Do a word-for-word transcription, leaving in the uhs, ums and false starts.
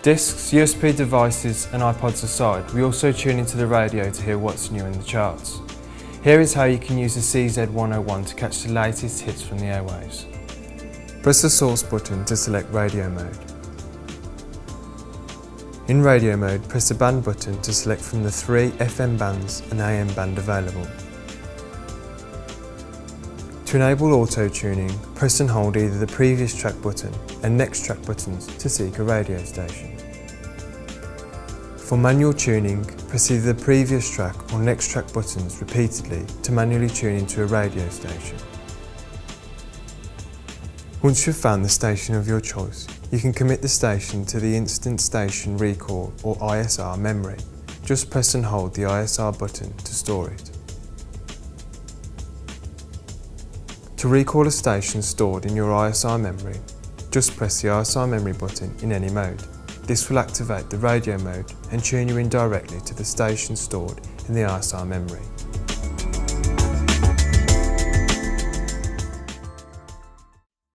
Discs, U S B devices and iPods aside, we also tune into the radio to hear what's new in the charts. Here is how you can use the C Z one oh one to catch the latest hits from the airwaves. Press the source button to select radio mode. In radio mode, press the band button to select from the three F M bands and A M band available. To enable auto-tuning, press and hold either the previous track button and next track buttons to seek a radio station. For manual tuning, press either the previous track or next track buttons repeatedly to manually tune into a radio station. Once you've found the station of your choice, you can commit the station to the Instant Station Recall or I S R memory. Just press and hold the I S R button to store it. To recall a station stored in your I S R memory, just press the I S R memory button in any mode. This will activate the radio mode and tune you in directly to the station stored in the I S R memory.